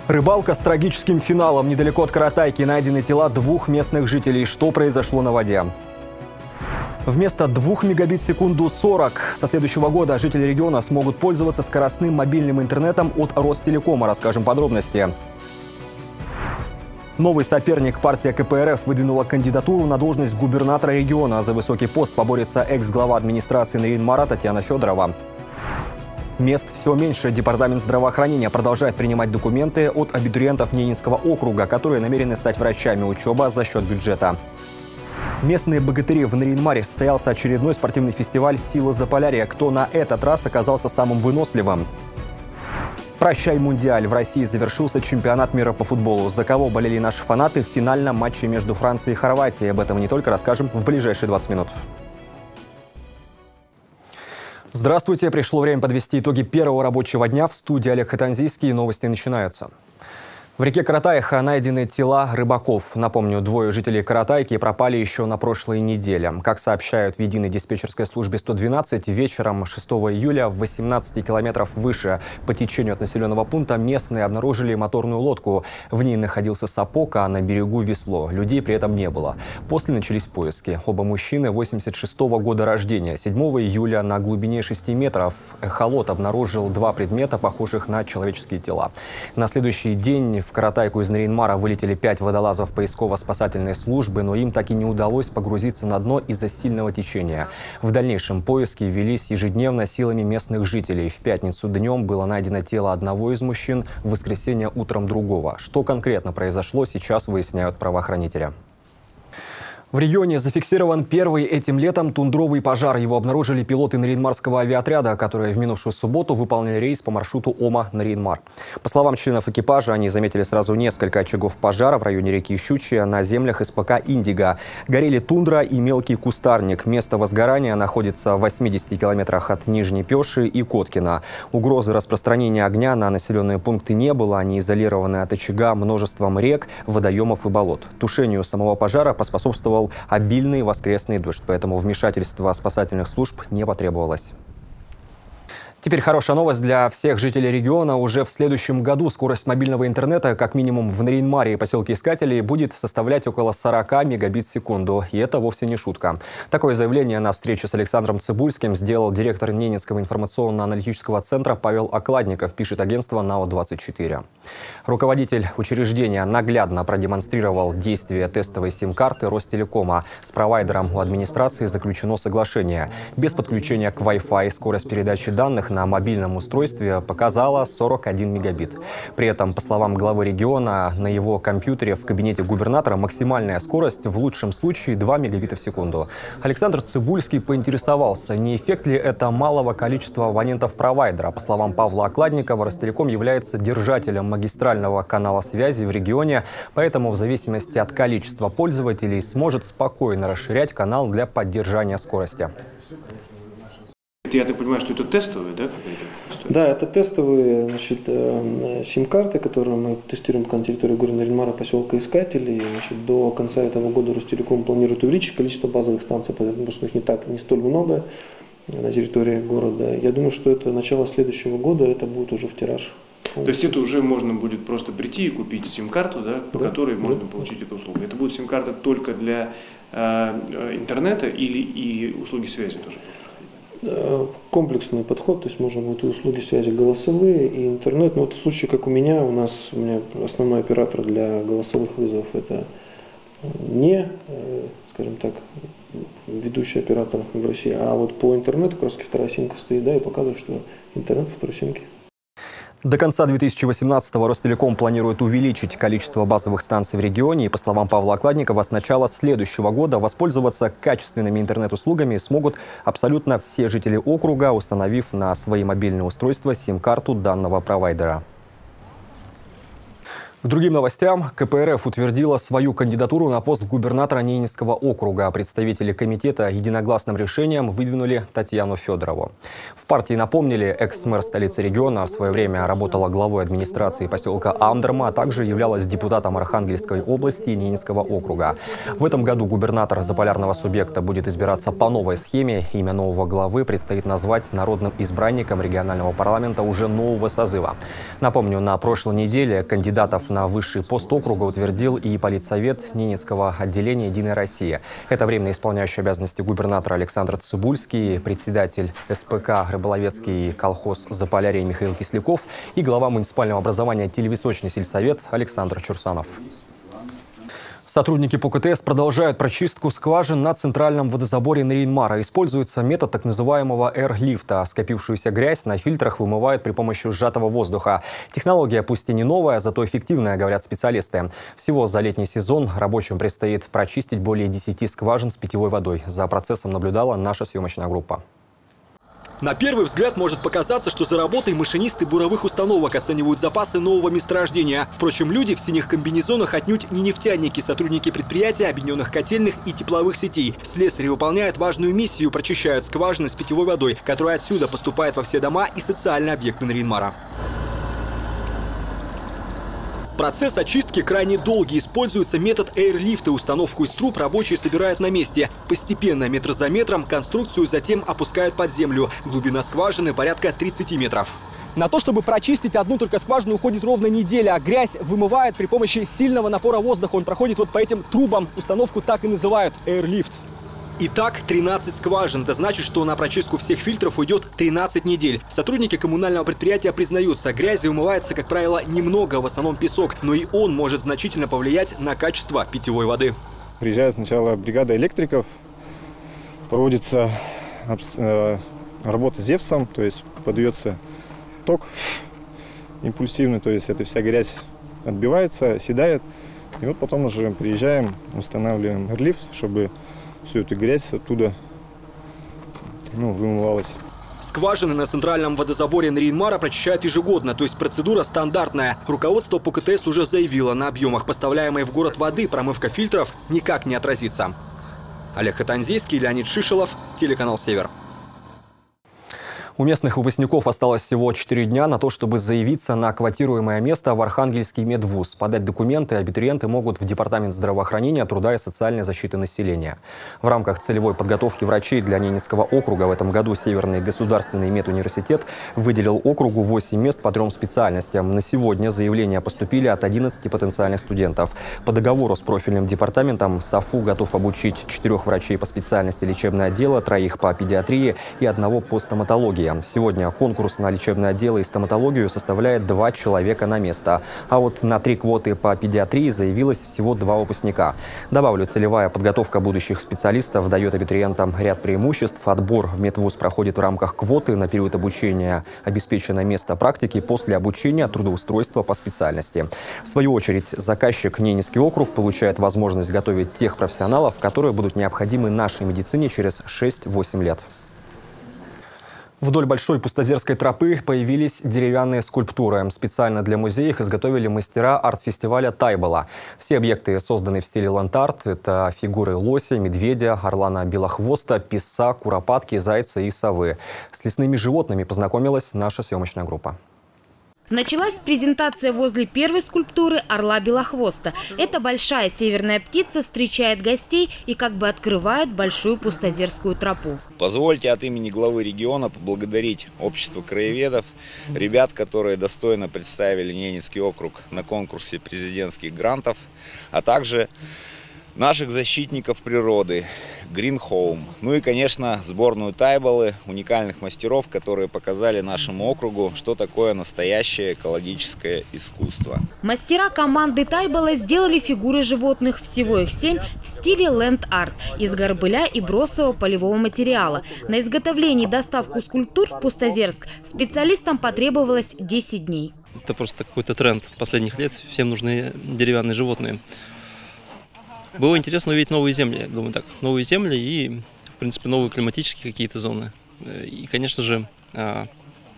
Рыбалка с трагическим финалом. Недалеко от Каратайки найдены тела двух местных жителей. Что произошло на воде? Вместо 2 мегабит в секунду 40. Со следующего года жители региона смогут пользоваться скоростным мобильным интернетом от Ростелекома. Расскажем подробности. Новый соперник, партия КПРФ, выдвинула кандидатуру на должность губернатора региона. За высокий пост поборется экс-глава администрации Нарьян-Мара Татьяна Федорова. Мест все меньше. Департамент здравоохранения продолжает принимать документы от абитуриентов Ненецкого округа, которые намерены стать врачами. Учеба за счет бюджета. Местные богатыри в Нарьян-Маре состоялся очередной спортивный фестиваль «Сила Заполярья». Кто на этот раз оказался самым выносливым? Прощай, Мундиаль. В России завершился чемпионат мира по футболу. За кого болели наши фанаты в финальном матче между Францией и Хорватией? Об этом не только расскажем в ближайшие 20 минут. Здравствуйте. Пришло время подвести итоги первого рабочего дня. В студии Олег Хатанзийский. Новости начинаются. В реке Каратайха найдены тела рыбаков. Напомню, 2 жителей Каратайки пропали еще на прошлой неделе. Как сообщают в единой диспетчерской службе 112, вечером 6 июля в 18 километров выше по течению от населенного пункта местные обнаружили моторную лодку. В ней находился сапог, а на берегу весло. Людей при этом не было. После начались поиски. Оба мужчины 86-го года рождения. 7 июля на глубине 6 метров эхолот обнаружил 2 предмета, похожих на человеческие тела. На следующий день в Каратайку из Нарьян-Мара вылетели 5 водолазов поисково-спасательной службы, но им так и не удалось погрузиться на дно из-за сильного течения. В дальнейшем поиски велись ежедневно силами местных жителей. В пятницу днем было найдено тело одного из мужчин, в воскресенье утром другого. Что конкретно произошло, сейчас выясняют правоохранители. В регионе зафиксирован первый этим летом тундровый пожар. Его обнаружили пилоты Нарьян-Марского авиаотряда, которые в минувшую субботу выполнили рейс по маршруту Ома-Нарьян-Мар. По словам членов экипажа, они заметили сразу несколько очагов пожара в районе реки Щучья на землях СПК «Индиго». Горели тундра и мелкий кустарник. Место возгорания находится в 80 километрах от Нижней Пеши и Коткина. Угрозы распространения огня на населенные пункты не было. Они изолированы от очага множеством рек, водоемов и болот. Тушению самого пожара поспособствовал обильный воскресный дождь, поэтому вмешательство спасательных служб не потребовалось. Теперь хорошая новость для всех жителей региона. Уже в следующем году скорость мобильного интернета, как минимум в Нарьян-Маре и поселке Искателей, будет составлять около 40 мегабит в секунду. И это вовсе не шутка. Такое заявление на встрече с Александром Цыбульским сделал директор Ненецкого информационно-аналитического центра Павел Окладников, пишет агентство НАО-24. Руководитель учреждения наглядно продемонстрировал действие тестовой сим-карты Ростелекома. С провайдером у администрации заключено соглашение. Без подключения к Wi-Fi скорость передачи данных на мобильном устройстве показала 41 мегабит. При этом, по словам главы региона, на его компьютере в кабинете губернатора максимальная скорость в лучшем случае 2 мегабита в секунду. Александр Цыбульский поинтересовался, не эффект ли это малого количества абонентов провайдера. По словам Павла Окладникова, Ростелеком является держателем магистрального канала связи в регионе, поэтому в зависимости от количества пользователей сможет спокойно расширять канал для поддержания скорости. Я так понимаю, что это тестовые, да? Да, это тестовые, значит, сим-карты, которые мы тестируем на территории города Нарьян-Мара, поселка Искателей. Значит, до конца этого года Ростелеком планирует увеличить количество базовых станций, потому что их не столь много на территории города. Я думаю, что это начало следующего года, это будет уже в тираж. То есть это уже можно будет просто прийти и купить сим-карту, да, по которой можно получить эту услугу. Это будет сим-карта только для интернета или и услуги связи тоже? Комплексный подход, то есть можно будет и услуги связи голосовые, и интернет. Но вот в случае, как у меня основной оператор для голосовых вызовов это не, скажем так, ведущий оператор в России, а вот по интернету как раз вторая симка стоит, да, и показывает, что интернет во второй симке. До конца 2018-го Ростелеком планирует увеличить количество базовых станций в регионе. И, по словам Павла Окладникова, с начала следующего года воспользоваться качественными интернет-услугами смогут абсолютно все жители округа, установив на свои мобильные устройства сим-карту данного провайдера. К другим новостям. КПРФ утвердила свою кандидатуру на пост губернатора Ненецкого округа. Представители комитета единогласным решением выдвинули Татьяну Федорову. В партии напомнили, экс-мэр столицы региона в свое время работала главой администрации поселка Амдерма, а также являлась депутатом Архангельской области и Ненецкого округа. В этом году губернатор заполярного субъекта будет избираться по новой схеме. Имя нового главы предстоит назвать народным избранником регионального парламента уже нового созыва. Напомню, на прошлой неделе кандидатов на высший пост округа утвердил и политсовет Ненецкого отделения «Единая Россия». Это временно исполняющий обязанности губернатора Александр Цыбульский, председатель СПК «Рыболовецкий колхоз Заполярье» Михаил Кисляков и глава муниципального образования Телевисочный сельсовет Александр Чурсанов. Сотрудники ПУКТС продолжают прочистку скважин на центральном водозаборе Нарьян-Мара. Используется метод так называемого эйр-лифта. Скопившуюся грязь на фильтрах вымывают при помощи сжатого воздуха. Технология пусть и не новая, зато эффективная, говорят специалисты. Всего за летний сезон рабочим предстоит прочистить более 10 скважин с питьевой водой. За процессом наблюдала наша съемочная группа. На первый взгляд может показаться, что за работой машинисты буровых установок оценивают запасы нового месторождения. Впрочем, люди в синих комбинезонах отнюдь не нефтяники, сотрудники предприятия, объединенных котельных и тепловых сетей. Слесари выполняют важную миссию, прочищают скважины с питьевой водой, которая отсюда поступает во все дома и социальные объекты Нарьян-Мара. Процесс очистки крайне долгий. Используется метод эйр-лифта. Установку из труб рабочие собирают на месте. Постепенно, метр за метром, конструкцию затем опускают под землю. Глубина скважины порядка 30 метров. На то, чтобы прочистить одну только скважину, уходит ровно неделя. А грязь вымывает при помощи сильного напора воздуха. Он проходит вот по этим трубам. Установку так и называют эйр-лифт. Итак, 13 скважин. Это значит, что на прочистку всех фильтров уйдет 13 недель. Сотрудники коммунального предприятия признаются, грязи вымывается, как правило, немного, в основном песок, но и он может значительно повлиять на качество питьевой воды. Приезжает сначала бригада электриков, проводится работа с ЗЕВСом, то есть подается ток импульсивный, то есть эта вся грязь отбивается, седает. И вот потом уже приезжаем, устанавливаем эйр-лифт, чтобы всю эту грязь оттуда вымывалась. Скважины на центральном водозаборе Нарьян-Мара прочищают ежегодно, то есть процедура стандартная. Руководство ПУКТС уже заявило, на объемах поставляемой в город воды промывка фильтров никак не отразится. Олег Хатанзейский, Леонид Шишелов, телеканал «Север». У местных выпускников осталось всего 4 дня на то, чтобы заявиться на квотируемое место в Архангельский медвуз. Подать документы абитуриенты могут в Департамент здравоохранения, труда и социальной защиты населения. В рамках целевой подготовки врачей для Ненецкого округа в этом году Северный государственный медуниверситет выделил округу 8 мест по 3 специальностям. На сегодня заявления поступили от 11 потенциальных студентов. По договору с профильным департаментом САФУ готов обучить 4 врачей по специальности лечебное отдело, 3 по педиатрии и 1 по стоматологии. Сегодня конкурс на лечебное отдело и стоматологию составляет 2 человека на место. А вот на 3 квоты по педиатрии заявилось всего 2 выпускника. Добавлю, целевая подготовка будущих специалистов дает абитуриентам ряд преимуществ. Отбор в медвуз проходит в рамках квоты. На период обучения обеспечено место практики, после обучения трудоустройства по специальности. В свою очередь, заказчик Ненецкий округ получает возможность готовить тех профессионалов, которые будут необходимы нашей медицине через 6-8 лет. Вдоль Большой Пустозерской тропы появились деревянные скульптуры. Специально для музея их изготовили мастера арт-фестиваля «Тайбола». Все объекты созданы в стиле ленд-арт. Это фигуры лося, медведя, орлана-белохвоста, писа, куропатки, зайца и совы. С лесными животными познакомилась наша съемочная группа. Началась презентация возле первой скульптуры орла-белохвоста. Эта большая северная птица встречает гостей и как бы открывает Большую Пустозерскую тропу. Позвольте от имени главы региона поблагодарить общество краеведов, ребят, которые достойно представили Ненецкий округ на конкурсе президентских грантов, а также наших защитников природы, Green Home. Ну и, конечно, сборную Тайболы, уникальных мастеров, которые показали нашему округу, что такое настоящее экологическое искусство. Мастера команды Тайбола сделали фигуры животных, всего их 7, в стиле ленд-арт, из горбыля и бросового полевого материала. На изготовление и доставку скульптур в Пустозерск специалистам потребовалось 10 дней. Это просто какой-то тренд последних лет, всем нужны деревянные животные. Было интересно увидеть новые земли, я думаю так, новые земли и, в принципе, новые климатические какие-то зоны. И, конечно же,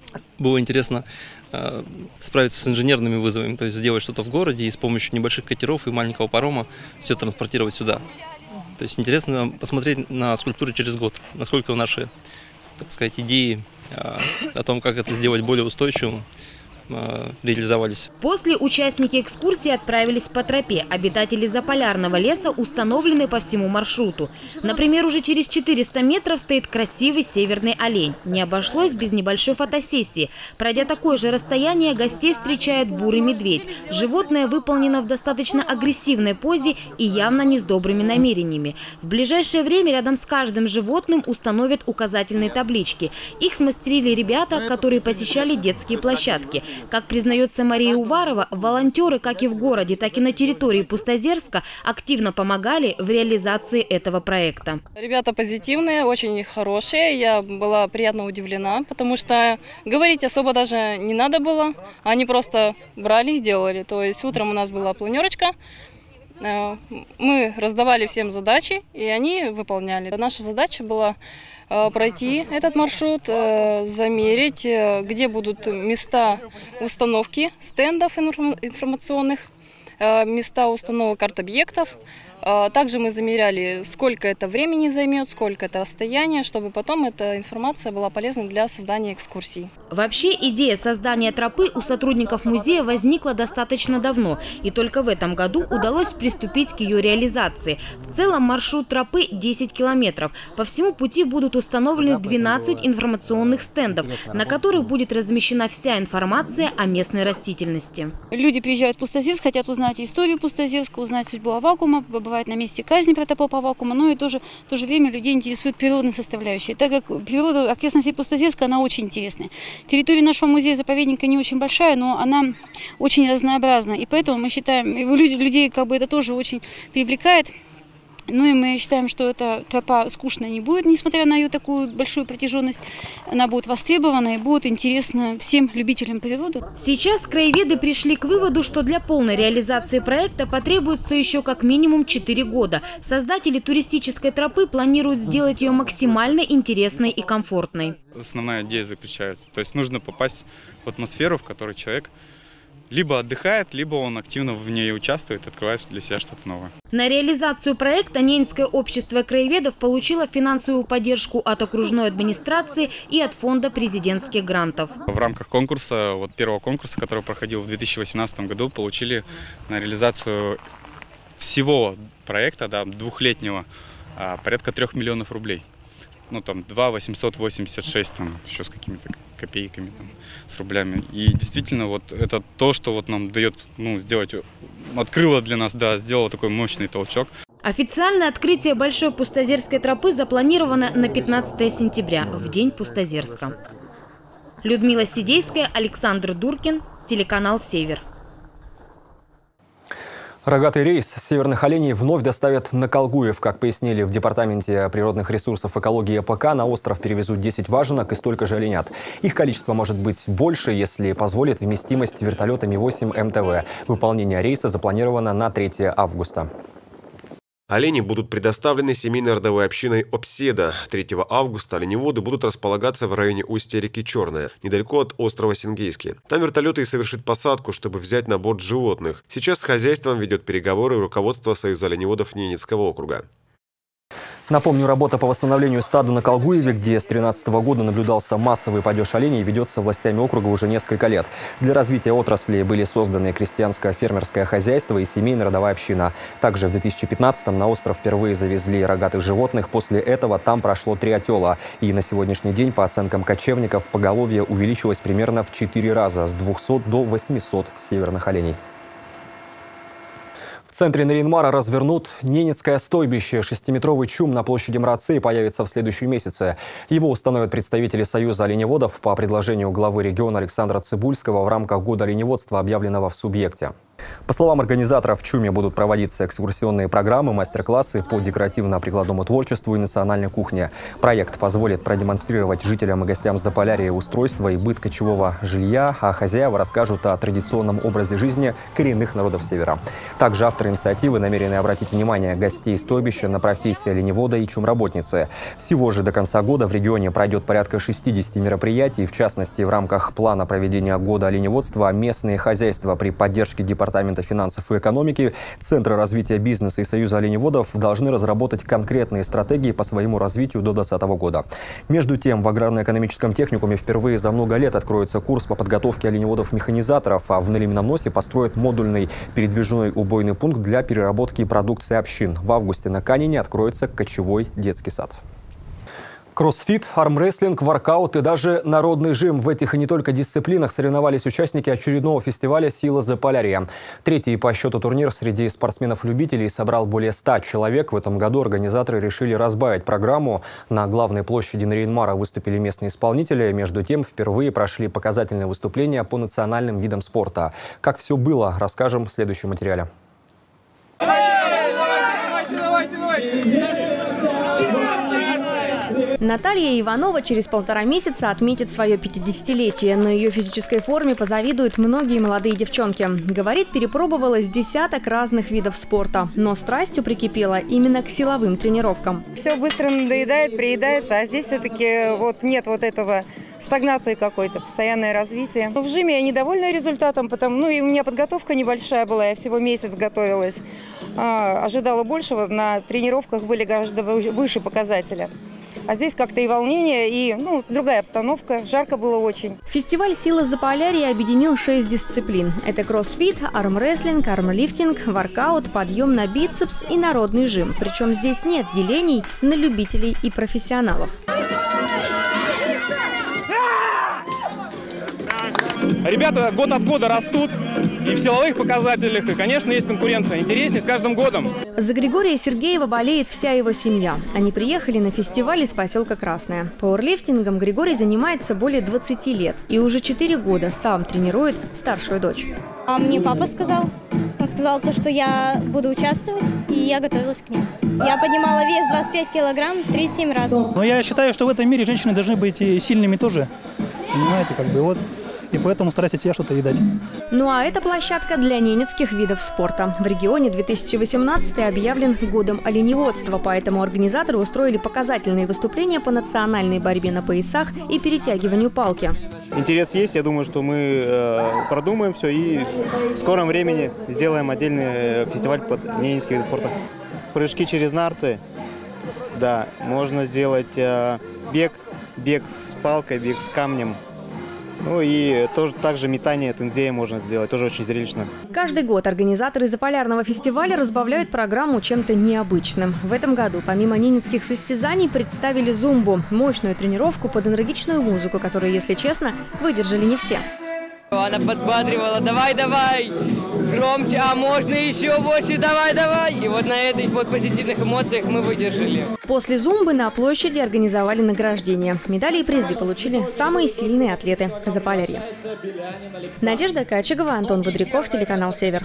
Было интересно справиться с инженерными вызовами, то есть сделать что-то в городе и с помощью небольших катеров и маленького парома все транспортировать сюда. То есть интересно посмотреть на скульптуры через год, насколько наши, так сказать, идеи о том, как это сделать более устойчивым, реализовались. После участники экскурсии отправились по тропе. Обитатели Заполярного леса установлены по всему маршруту. Например, уже через 400 метров стоит красивый северный олень. Не обошлось без небольшой фотосессии. Пройдя такое же расстояние, гостей встречает бурый медведь. Животное выполнено в достаточно агрессивной позе и явно не с добрыми намерениями. В ближайшее время рядом с каждым животным установят указательные таблички. Их смастерили ребята, которые посещали детские площадки. Как признается Мария Уварова, волонтеры как и в городе, так и на территории Пустозерска активно помогали в реализации этого проекта. Ребята позитивные, очень хорошие. Я была приятно удивлена, потому что говорить особо даже не надо было. Они просто брали и делали. То есть утром у нас была планерочка. Мы раздавали всем задачи, и они выполняли. Наша задача была пройти этот маршрут, замерить, где будут места установки стендов информационных, места установок арт-объектов. Также мы замеряли, сколько это времени займет, сколько это расстояние, чтобы потом эта информация была полезна для создания экскурсий. Вообще идея создания тропы у сотрудников музея возникла достаточно давно. И только в этом году удалось приступить к ее реализации. В целом маршрут тропы 10 километров. По всему пути будут установлены 12 информационных стендов, на которых будет размещена вся информация о местной растительности. Люди приезжают в Пустозерск, хотят узнать историю Пустозерска, узнать судьбу Аввакума, бывает на месте казни протопопа Аввакума, но и в то же время людей интересует природная составляющая. Так как природа окрестностей Пустозерска, она очень интересная. Территория нашего музея-заповедника не очень большая, но она очень разнообразна. И поэтому мы считаем, людей как бы это тоже очень привлекает. Ну и мы считаем, что эта тропа скучной не будет, несмотря на ее такую большую протяженность. Она будет востребована и будет интересна всем любителям природы. Сейчас краеведы пришли к выводу, что для полной реализации проекта потребуется еще как минимум 4 года. Создатели туристической тропы планируют сделать ее максимально интересной и комфортной. Основная идея заключается. То есть нужно попасть в атмосферу, в которой человек либо отдыхает, либо он активно в ней участвует, открывает для себя что-то новое. На реализацию проекта Ненецкое общество краеведов получило финансовую поддержку от окружной администрации и от фонда президентских грантов. В рамках конкурса, первого конкурса, который проходил в 2018 году, получили на реализацию всего проекта, двухлетнего, порядка 3 миллионов рублей. Ну, там 2 886, там, еще с какими-то копейками, там, с рублями. И действительно, это то, что нам дает, сделать, открыло для нас, сделало такой мощный толчок. Официальное открытие Большой Пустозерской тропы запланировано на 15 сентября, в День Пустозерска. Людмила Сидейская, Александр Дуркин, телеканал «Север». Рогатый рейс северных оленей вновь доставят на Колгуев. Как пояснили в Департаменте природных ресурсов экологии АПК, на остров перевезут 10 важенок и столько же оленят. Их количество может быть больше, если позволит вместимость вертолета Ми-8 МТВ. Выполнение рейса запланировано на 3 августа. Олени будут предоставлены семейной родовой общиной Обседа. 3 августа оленеводы будут располагаться в районе устья реки Черная, недалеко от острова Сингейский. Там вертолеты и совершит посадку, чтобы взять на борт животных. Сейчас с хозяйством ведет переговоры руководство Союза оленеводов Ненецкого округа. Напомню, работа по восстановлению стада на Колгуеве, где с 2013 года наблюдался массовый падеж оленей, ведется властями округа уже несколько лет. Для развития отрасли были созданы крестьянское фермерское хозяйство и семейная родовая община. Также в 2015-м на остров впервые завезли рогатых животных. После этого там прошло 3 отела. И на сегодняшний день, по оценкам кочевников, поголовье увеличилось примерно в 4 раза – с 200 до 800 северных оленей. В центре Нарьян-Мара развернут Ненецкое стойбище. 6-метровый чум на площади Мрацей появится в следующем месяце. Его установят представители Союза оленеводов по предложению главы региона Александра Цыбульского в рамках года оленеводства, объявленного в субъекте. По словам организаторов, в ЧУМе будут проводиться экскурсионные программы, мастер-классы по декоративно-прикладному творчеству и национальной кухне. Проект позволит продемонстрировать жителям и гостям Заполярья устройство и быт кочевого жилья, а хозяева расскажут о традиционном образе жизни коренных народов Севера. Также авторы инициативы намерены обратить внимание гостей стойбища на профессии оленевода и чумработницы. Всего же до конца года в регионе пройдет порядка 60 мероприятий. В частности, в рамках плана проведения года оленеводства местные хозяйства при поддержке Департамента финансов и экономики, Центра развития бизнеса и Союза оленеводов должны разработать конкретные стратегии по своему развитию до 2020 года. Между тем, в аграрно-экономическом техникуме впервые за много лет откроется курс по подготовке оленеводов-механизаторов, а в Налимном-Носе построят модульный передвижной убойный пункт для переработки продукции общин. В августе на Канине откроется кочевой детский сад. Кроссфит, армрестлинг, воркаут и даже народный жим. В этих и не только дисциплинах соревновались участники очередного фестиваля «Сила Заполярья». Третий по счету турнир среди спортсменов-любителей собрал более 100 человек. В этом году организаторы решили разбавить программу. На главной площади Нарьян-Мара выступили местные исполнители. Между тем, впервые прошли показательные выступления по национальным видам спорта. Как все было, расскажем в следующем материале. Наталья Иванова через 1,5 месяца отметит свое 50-летие, но ее физической форме позавидуют многие молодые девчонки. Говорит, перепробовала с десяток разных видов спорта, но страстью прикипела именно к силовым тренировкам. Все быстро надоедает, приедается, а здесь все-таки вот нет вот этого стагнации какой-то, постоянное развитие. В жиме я недовольна результатом, и у меня подготовка небольшая была, я всего месяц готовилась. Ожидала большего, на тренировках были гораздо выше показателя. А здесь как-то и волнение, и другая обстановка. Жарко было очень. Фестиваль «Сила Заполярья» объединил 6 дисциплин. Это кроссфит, армрестлинг, армлифтинг, воркаут, подъем на бицепс и народный жим. Причем здесь нет делений на любителей и профессионалов. Ребята год от года растут и в силовых показателях, и, конечно, есть конкуренция. Интереснее с каждым годом. За Григория Сергеева болеет вся его семья. Они приехали на фестиваль из поселка Красное. Пауэрлифтингом Григорий занимается более 20 лет и уже 4 года сам тренирует старшую дочь. А мне папа сказал. Он сказал, что я буду участвовать, и я готовилась к нему. Я поднимала вес 25 килограмм 37 раз. Но я считаю, что в этом мире женщины должны быть и сильными тоже. Понимаете, И поэтому стараюсь от себя что-то видать. Ну а это площадка для ненецких видов спорта. В регионе 2018 объявлен годом оленеводства, поэтому организаторы устроили показательные выступления по национальной борьбе на поясах и перетягиванию палки. Интерес есть, я думаю, что мы продумаем все и в скором времени сделаем отдельный фестиваль под ненецкие виды спорта. Прыжки через нарты, да, можно сделать бег с палкой, бег с камнем. И также метание тензея можно сделать, тоже очень зрелищно. Каждый год организаторы Заполярного фестиваля разбавляют программу чем-то необычным. В этом году помимо ненецких состязаний представили зумбу – мощную тренировку под энергичную музыку, которую, если честно, выдержали не все. Она подбадривала: давай, давай, громче, а можно еще больше, давай, давай. И вот на этих позитивных эмоциях мы выдержали. После зумбы на площади организовали награждение. Медали и призы получили самые сильные атлеты Заполярья. Надежда Качегова, Антон Бодряков, телеканал «Север».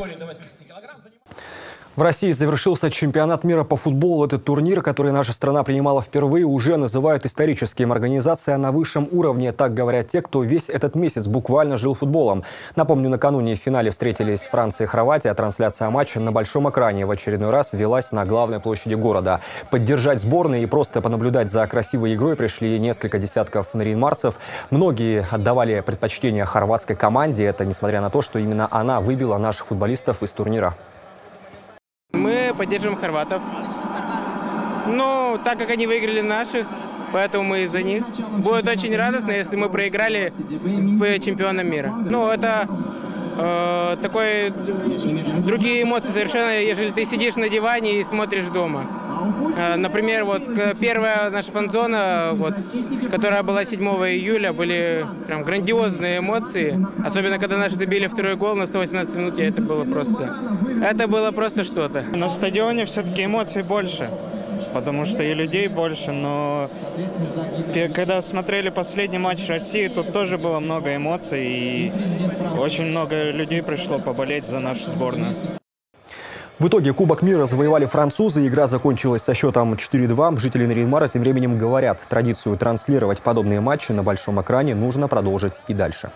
В России завершился чемпионат мира по футболу. Этот турнир, который наша страна принимала впервые, уже называют историческим. Организация на высшем уровне, так говорят те, кто весь этот месяц буквально жил футболом. Напомню, накануне в финале встретились Франция и Хорватия. Трансляция матча на большом экране в очередной раз велась на главной площади города. Поддержать сборные и просто понаблюдать за красивой игрой пришли несколько десятков нарьян-марцев. Многие отдавали предпочтение хорватской команде. Это несмотря на то, что именно она выбила наших футболистов из турнира. Мы поддерживаем хорватов. Так как они выиграли наших, поэтому мы из-за них. Будет очень радостно, если мы проиграли чемпионам мира. Это другие эмоции совершенно, ежели ты сидишь на диване и смотришь дома. Например, первая наша фан-зона, которая была 7 июля, были прям грандиозные эмоции. Особенно, когда наши забили второй гол на 118 минуте, это было просто что-то. На стадионе все-таки эмоций больше. потому что и людей больше, но когда смотрели последний матч России, тут тоже было много эмоций, и очень много людей пришло поболеть за нашу сборную. В итоге Кубок мира завоевали французы. Игра закончилась со счетом 4-2. Жители Нарьян-Мара тем временем говорят, традицию транслировать подобные матчи на большом экране нужно продолжить и дальше.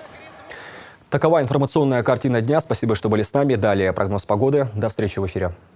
Такова информационная картина дня. Спасибо, что были с нами. Далее прогноз погоды. До встречи в эфире.